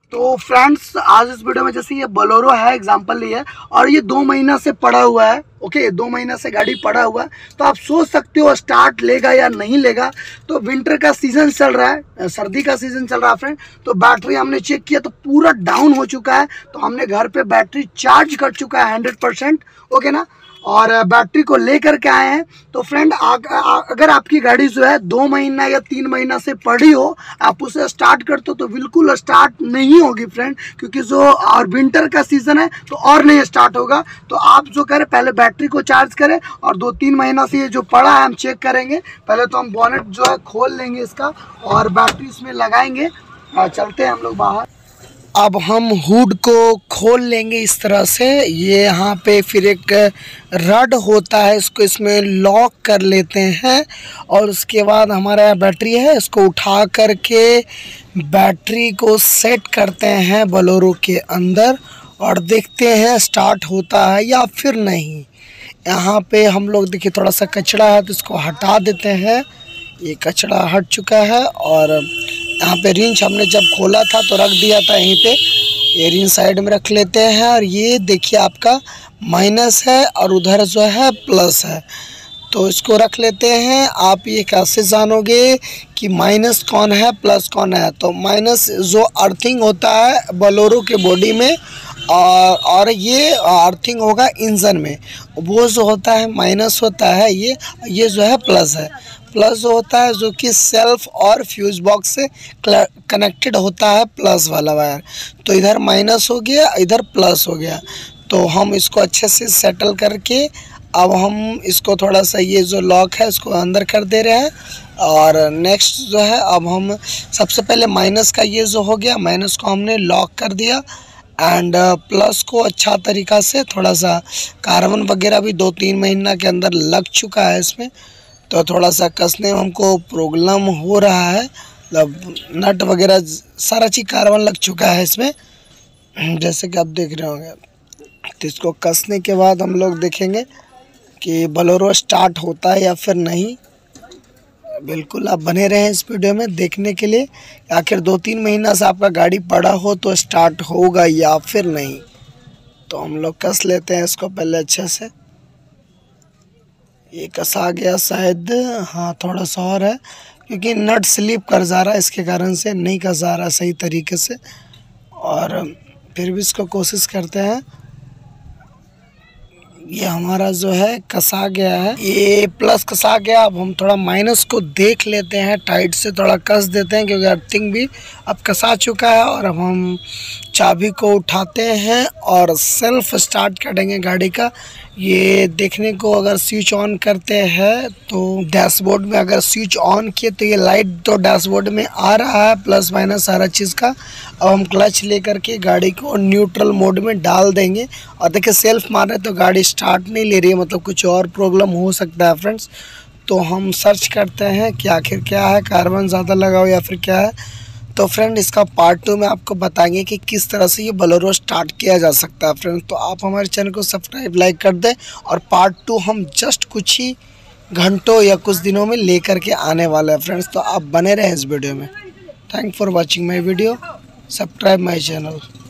तो फ्रेंड्स आज इस वीडियो में जैसे ये बोलेरो है एग्जांपल लिए और ये 2 महीना से पड़ा हुआ है। ओके 2 महीना से गाड़ी पड़ा हुआ है, तो आप सोच सकते हो स्टार्ट लेगा या नहीं लेगा। तो विंटर का सीजन चल रहा है, सर्दी का सीजन चल रहा है फ्रेंड। तो बैटरी हमने चेक किया तो पूरा डाउन हो चुका है। तो हमने घर पे बैटरी चार्ज कर चुका है 100%। ओके ना, और बैटरी को लेकर के आए हैं। तो फ्रेंड अगर आपकी गाड़ी जो है 2 महीना या 3 महीना से पड़ी हो, आप उसे स्टार्ट करते हो तो बिल्कुल स्टार्ट नहीं होगी फ्रेंड, क्योंकि जो और विंटर का सीजन है तो और नहीं स्टार्ट होगा। तो आप जो करें पहले बैटरी को चार्ज करें, और 2-3 महीना से ये जो पड़ा है हम चेक करेंगे। पहले तो हम बोनेट जो है खोल लेंगे इसका और बैटरी इसमें लगाएंगे। चलते हैं हम लोग बाहर। अब हम हुड को खोल लेंगे इस तरह से। ये यहाँ पे फिर एक रड होता है, इसको इसमें लॉक कर लेते हैं और उसके बाद हमारा बैटरी है, इसको उठा करके बैटरी को सेट करते हैं बोलेरो के अंदर और देखते हैं स्टार्ट होता है या फिर नहीं। यहाँ पे हम लोग देखिए थोड़ा सा कचरा है तो इसको हटा देते हैं। ये कचरा हट चुका है और यहाँ पे रिंच हमने जब खोला था तो रख दिया था यहीं पे। ये रिंच साइड में रख लेते हैं और ये देखिए आपका माइनस है और उधर जो है प्लस है, तो इसको रख लेते हैं। आप ये कैसे जानोगे कि माइनस कौन है प्लस कौन है? तो माइनस जो अर्थिंग होता है बोलेरो के बॉडी में और ये अर्थिंग होगा इंजन में, वो जो होता है माइनस होता है। ये जो है प्लस है। प्लस जो होता है जो कि सेल्फ और फ्यूज बॉक्स से कनेक्टेड होता है, प्लस वाला वायर। तो इधर माइनस हो गया, इधर प्लस हो गया। तो हम इसको अच्छे से सेटल करके अब हम इसको थोड़ा सा ये जो लॉक है इसको अंदर कर दे रहे हैं। और नेक्स्ट जो है अब हम सबसे पहले माइनस का ये जो हो गया, माइनस को हमने लॉक कर दिया एंड प्लस को अच्छा तरीक़ा से थोड़ा सा कार्बन वगैरह भी 2-3 महीना के अंदर लग चुका है इसमें। तो थोड़ा सा कसने में हमको प्रॉब्लम हो रहा है, मतलब नट वगैरह सारा चीज़ कार्बन लग चुका है इसमें, जैसे कि आप देख रहे होंगे। तो इसको कसने के बाद हम लोग देखेंगे कि बोलेरो स्टार्ट होता है या फिर नहीं। बिल्कुल आप बने रहें इस वीडियो में देखने के लिए, आखिर 2-3 महीना से आपका गाड़ी पड़ा हो तो स्टार्ट होगा या फिर नहीं। तो हम लोग कस लेते हैं इसको पहले अच्छे से। ये कसा गया शायद, हाँ थोड़ा सा और है क्योंकि नट स्लिप कर जा रहा है, इसके कारण से नहीं कसा रहा सही तरीके से। और फिर भी इसको कोशिश करते हैं। ये हमारा जो है कसा गया है, ये प्लस कसा गया। अब हम थोड़ा माइनस को देख लेते हैं, टाइट से थोड़ा कस देते हैं क्योंकि अर्थिंग भी अब कसा चुका है। और अब हम चाबी को उठाते हैं और सेल्फ स्टार्ट करेंगे गाड़ी का। ये देखने को अगर स्विच ऑन करते हैं तो डैशबोर्ड में अगर स्विच ऑन किए तो ये लाइट तो डैशबोर्ड में आ रहा है, प्लस माइनस सारा चीज़ का। अब हम क्लच लेकर के गाड़ी को न्यूट्रल मोड में डाल देंगे और देखिए सेल्फ मार रहे तो गाड़ी स्टार्ट नहीं ले रही है, मतलब कुछ और प्रॉब्लम हो सकता है फ्रेंड्स। तो हम सर्च करते हैं कि आखिर क्या है, कार्बन ज़्यादा लगा हो या फिर क्या है। तो फ्रेंड इसका पार्ट 2 में आपको बताएंगे कि किस तरह से ये बोलेरो स्टार्ट किया जा सकता है फ्रेंड। तो आप हमारे चैनल को सब्सक्राइब लाइक कर दें और पार्ट 2 हम जस्ट कुछ ही घंटों या कुछ दिनों में लेकर के आने वाले हैं फ्रेंड्स। तो आप बने रहें इस वीडियो में। Thank for watching my video, subscribe my channel.